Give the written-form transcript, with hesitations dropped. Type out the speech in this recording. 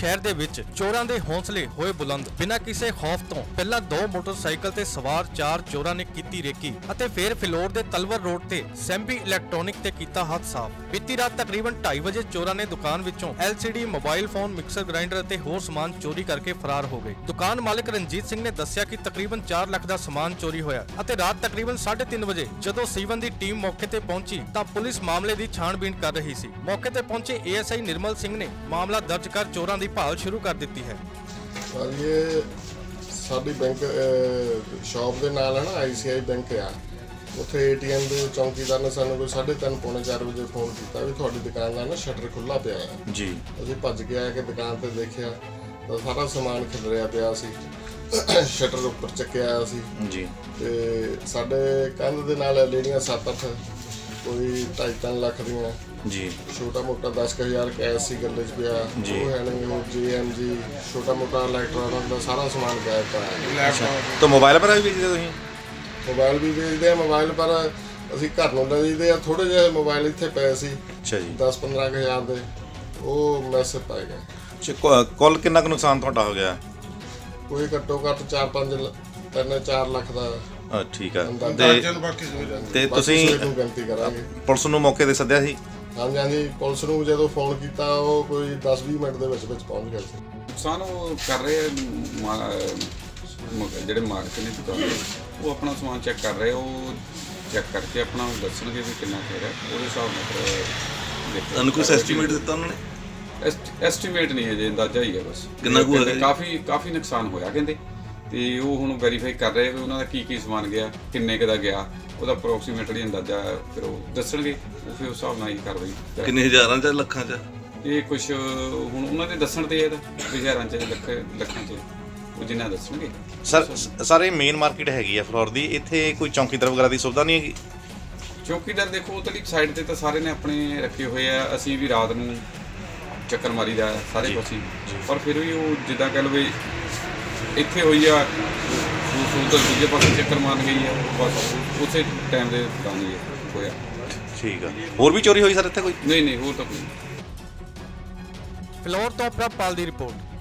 शहर दे विच चोरां दे हौसले होए बुलंद। बिना किसी खौफ तो पहला 2 मोटरसाइकिल ते सवार 4 चोरां ने कीती रेकी अते फिर फिलौर दे तलवर रोड ते सैम्बी इलैक्ट्रॉनिक ते कीता हथ साफ। बीती रात तकरीबन 2:30 बजे चोरां ने दुकान विचों LCD mobile phone mixer grinder अते होर समान चोरी करके फरार हो गए। दुकान मालिक रंजीत सिंह ने दस्सिया कि तकरीबन 4 लाख दा समान चोरी होया अते रात तकरीबन 3:30 बजे जदों सीवन दी टीम मौके ते पहुंची तां पुलिस मामले दी छाणबीन कर रही सी। मौके ते पहुंचे ASI निर्मल सिंह ने मामला दर्ज कर चोरां दी भाल शुरू कर दी है। ये साडी बैंक शॉप के नाल है ना ICI बैंक आ उत्थे ATM के चौकीदार ने सानू कोई 3:30 पौने 4 बजे फोन किया भी थोड़ी दुकान का ना शटर खुला पिया है जी। असीं भज के आए कि दुकान ते देखिया तो सारा समान खिलरिया पिया सी शटर उपर चक्किया आया सी जी। ते साडे कंध दे नाल लेड़ियां 7-8 कोई 2.5-3 लाख दियां जी। छोटा मोटा 10,000 कैश सी गले च पिया जी। वो है नहीं JMG छोटा मोटा इलैक्ट्रॉनिक का सारा सामान गायब पाया। तो मोबाइल पर भी बेचदे तुसीं? मोबाइल भी बेचदे आ। मोबाइल पर ਅਸੀਂ ਘਰ ਨੂੰ ਲੈ ਜੀਦੇ ਆ। ਥੋੜੇ ਜਿਹੇ ਮੋਬਾਈਲ ਇੱਥੇ ਪਏ ਸੀ ਅੱਛਾ ਜੀ 10-15,000 ਦੇ ਉਹ ਮੈਸੇਜ ਪਾਏ ਗਏ। ਅੱਛਾ ਕੁੱਲ ਕਿੰਨਾ ਕੁ ਨੁਕਸਾਨ ਤੁਹਾਡਾ ਹੋ ਗਿਆ? ਕੋਈ ਘੱਟੋ ਘੱਟ 4 ਲੱਖ ਦਾ। ਠੀਕ ਆ ਤੇ ਤੁਸੀਂ ਬੇਨਤੀ ਕਰਾਂਗੇ ਪੁਲਿਸ ਨੂੰ ਮੌਕੇ ਤੇ ਸੱਦਿਆ ਸੀ? ਹਾਂਜੀ ਹਾਂਜੀ ਪੁਲਿਸ ਨੂੰ ਜਦੋਂ ਫੋਨ ਕੀਤਾ ਉਹ ਕੋਈ 10-20 ਮਿੰਟ ਦੇ ਵਿੱਚ ਪਹੁੰਚ ਗਿਆ ਸੀ। ਨੁਕਸਾਨ ਉਹ ਕਰ ਰਹੇ ਜਿਹੜੇ ਮਾਲਕ ਨੇ ਦੁਕਾਨ ਦੇ ਉਹ ਆਪਣਾ ਸਮਾਨ ਚੈੱਕ ਕਰ ਰਹੇ। ਉਹ ਚੈੱਕ ਕਰਕੇ ਆਪਣਾ ਦੱਸਣਗੇ ਵੀ ਕਿੰਨਾ ਕੁ ਹੈ ਉਹਦੇ ਹਿਸਾਬ ਨਾਲ ਤੁਹਾਨੂੰ ਕੋਈ ਐਸਟੀਮੇਟ ਦਿੱਤਾ ਉਹਨਾਂ ਨੇ? ਐਸਟੀਮੇਟ ਨਹੀਂ ਹੈ ਜੇ ਅੰਦਾਜ਼ਾ ਹੀ ਹੈ ਬਸ। ਕਿੰਨਾ ਕੁ ਹੋਇਆ? ਕਾਫੀ ਨੁਕਸਾਨ ਹੋਇਆ ਕਹਿੰਦੇ ਤੇ ਉਹ ਹੁਣ ਵੈਰੀਫਾਈ ਕਰ ਰਹੇ ਵੀ ਉਹਨਾਂ ਦਾ ਕੀ ਸਮਾਨ ਗਿਆ ਕਿੰਨੇ ਕੁ ਦਾ ਗਿਆ ਉਹਦਾ ਅਪਰੋਕਸੀਮੇਟਲੀ ਅੰਦਾਜ਼ਾ ਫਿਰ ਉਹ ਦੱਸਣਗੇ। ਉਹ ਫਿਰ ਉਸ ਹਿਸਾਬ ਨਾਲ ਹੀ ਕਾਰਵਾਈ। ਕਿੰਨੇ ਹਜ਼ਾਰਾਂ ਚ ਲੱਖਾਂ ਚ ਇਹ ਕੁਛ ਹੁਣ ਉਹਨਾਂ ਦੇ ਦੱਸਣ ਤੇ ਹਜ਼ਾਰਾਂ ਚ ਲੱਖਾਂ ਚ ਉਹ ਜਿੰਨਾ ਦੱਸਣਗੇ। ਸਰ ਇਹ ਮੇਨ ਮਾਰਕੀਟ ਹੈਗੀ ਆ ਫਲੋਰ ਦੀ, ਇੱਥੇ ਕੋਈ ਚੌਂਕੀਦਾਰ ਵਗੈਰਾ ਦੀ ਸੁਵਿਧਾ ਨਹੀਂ ਹੈਗੀ? ਚੌਂਕੀਦਾਰ ਦੇਖੋ ਉਤਲੀ ਸਾਈਡ ਤੇ ਤਾਂ ਸਾਰੇ ਨੇ ਆਪਣੇ ਰੱਖੇ ਹੋਏ ਆ। ਅਸੀਂ ਵੀ ਰਾਤ ਨੂੰ ਚੱਕਰ ਮਾਰੀ ਦਾ ਸਾਰੇ ਪਾਸੇ ਪਰ ਫਿਰ ਵੀ ਉਹ ਜਿੱਦਾਂ ਕਹਿ ਲਓ ਇੱਥੇ ਹੋਈ ਆ ਤਾਂ ਦੂਜੇ ਪਾਸੇ ਚੱਕਰ ਮਾਰਨ ਗਈ ਆ ਬਸ ਉਸੇ ਟਾਈਮ ਦੇ ਦੁਕਾਨ ਹੀ ਹੋਇਆ। ਠੀਕ ਆ। ਹੋਰ ਵੀ ਚੋਰੀ ਹੋਈ ਸਰ ਇੱਥੇ ਕੋਈ? ਨਹੀਂ ਹੋਰ ਤਾਂ ਕੋਈ। ਫਿਲੌਰ ਤੋਂ ਪ੍ਰਭਪਾਲ ਦੀ ਰਿਪੋਰਟ।